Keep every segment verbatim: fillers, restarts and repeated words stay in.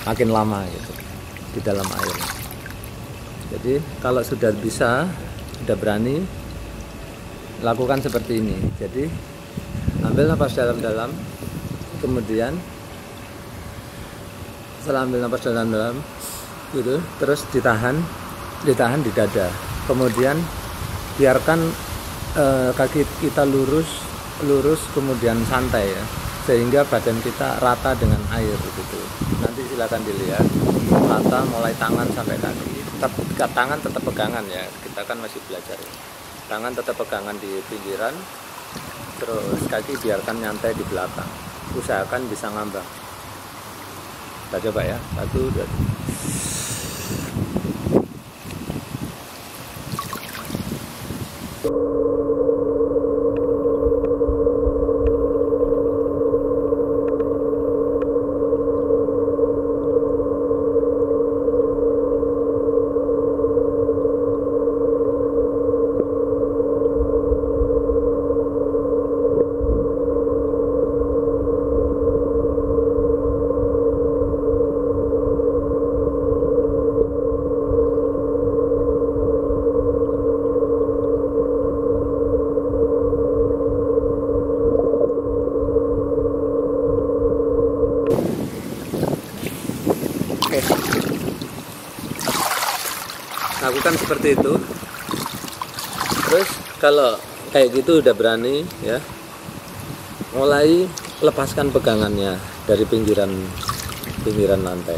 makin lama gitu di dalam air. Jadi kalau sudah bisa, sudah berani, lakukan seperti ini. Jadi ambil napas dalam-dalam, kemudian setelah ambil napas dalam-dalam gitu, terus ditahan, ditahan di dada. Kemudian biarkan eh, kaki kita lurus, lurus kemudian santai ya, sehingga badan kita rata dengan air gitu. Nanti silakan dilihat rata mulai tangan sampai kaki. Tetap tangan tetap pegangan ya, kita kan masih belajar ya. Tangan tetap pegangan di pinggiran, terus kaki biarkan nyantai di belakang. Usahakan bisa ngambang. Kita coba ya, satu dua tiga. Lakukan seperti itu. Terus kalau kayak gitu udah berani ya, mulai lepaskan pegangannya dari pinggiran pinggiran lantai.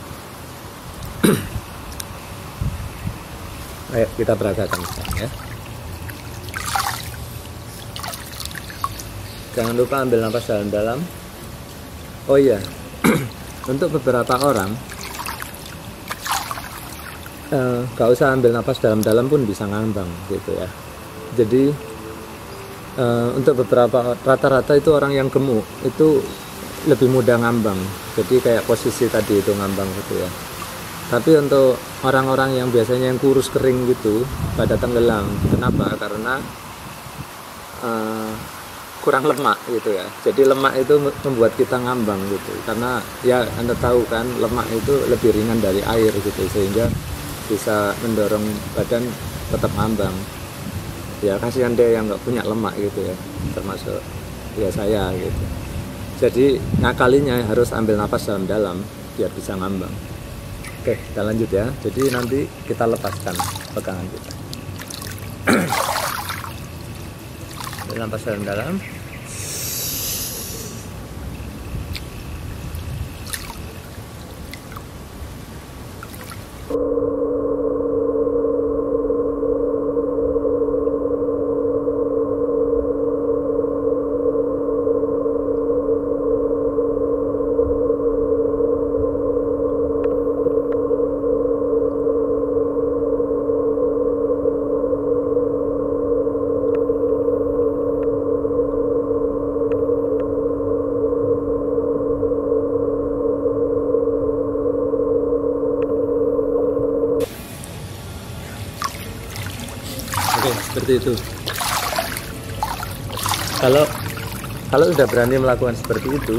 Ayo kita peragakan ya. Jangan lupa ambil napas dalam-dalam. Oh iya, untuk beberapa orang Uh, gak usah ambil napas dalam-dalam pun bisa ngambang gitu ya. Jadi uh, untuk beberapa, rata-rata itu orang yang gemuk itu lebih mudah ngambang. Jadi kayak posisi tadi itu ngambang gitu ya. Tapi untuk orang-orang yang biasanya yang kurus kering gitu pada tenggelam. Kenapa? Karena uh, kurang lemak gitu ya. Jadi lemak itu membuat kita ngambang gitu. Karena ya Anda tahu kan, lemak itu lebih ringan dari air gitu, sehingga bisa mendorong badan tetap ngambang. Ya kasihan deh yang nggak punya lemak gitu ya, termasuk ya saya gitu. Jadi ngakalinya harus ambil napas dalam-dalam biar bisa ngambang. Oke, kita lanjut ya. Jadi nanti kita lepaskan pegangan kita. Ambil napas dalam-dalam. Oke, seperti itu. Kalau kalau sudah berani melakukan seperti itu,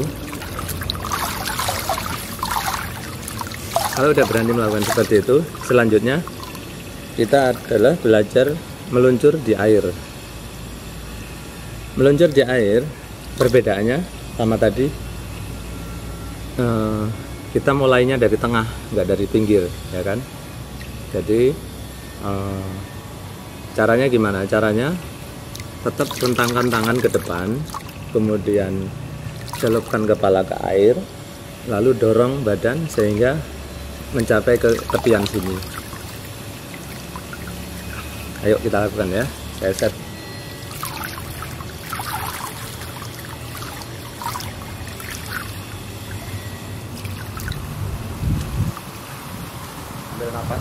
kalau sudah berani melakukan seperti itu, selanjutnya kita adalah belajar meluncur di air. Meluncur di air, perbedaannya sama tadi, eh, kita mulainya dari tengah, nggak dari pinggir, ya kan? Jadi eh, caranya gimana? Caranya tetap rentangkan tangan ke depan, kemudian celupkan kepala ke air, lalu dorong badan sehingga mencapai ke tepian sini. Ayo kita lakukan ya. Saya set. Ambil nafas.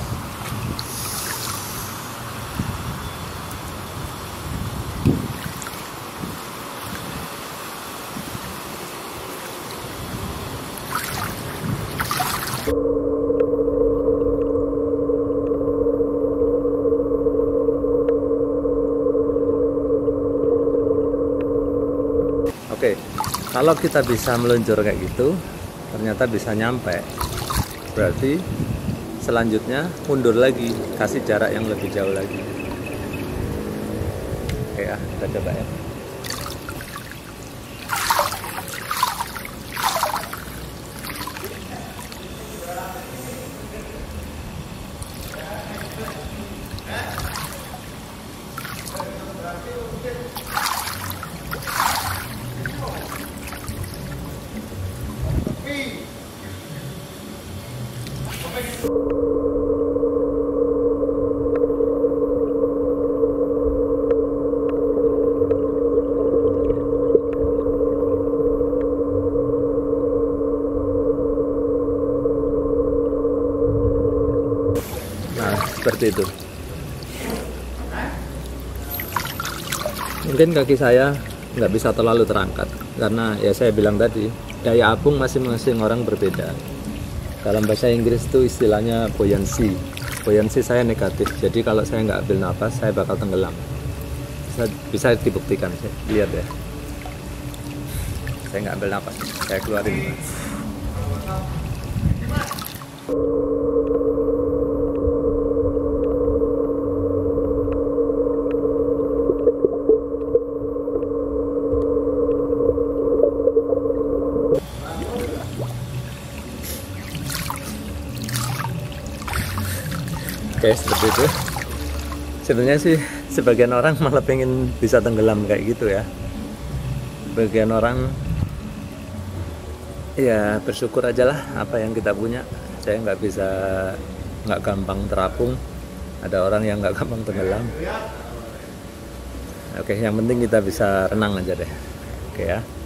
Oke, kalau kita bisa meluncur kayak gitu, ternyata bisa nyampe. Berarti selanjutnya mundur lagi, kasih jarak yang lebih jauh lagi. Oke ya, kita coba ya. Seperti itu. Mungkin kaki saya nggak bisa terlalu terangkat karena ya saya bilang tadi daya apung masing-masing orang berbeda. Dalam bahasa Inggris itu istilahnya buoyancy. Buoyancy saya negatif, jadi kalau saya nggak ambil nafas saya bakal tenggelam. Bisa, bisa dibuktikan, lihat ya. Saya nggak ambil nafas, saya keluarin. Oke, seperti itu. Sebenarnya sih sebagian orang malah pengen bisa tenggelam kayak gitu ya. Sebagian orang ya bersyukur aja lah apa yang kita punya. Saya nggak bisa, nggak gampang terapung. Ada orang yang nggak gampang tenggelam. Oke, yang penting kita bisa renang aja deh. Oke ya.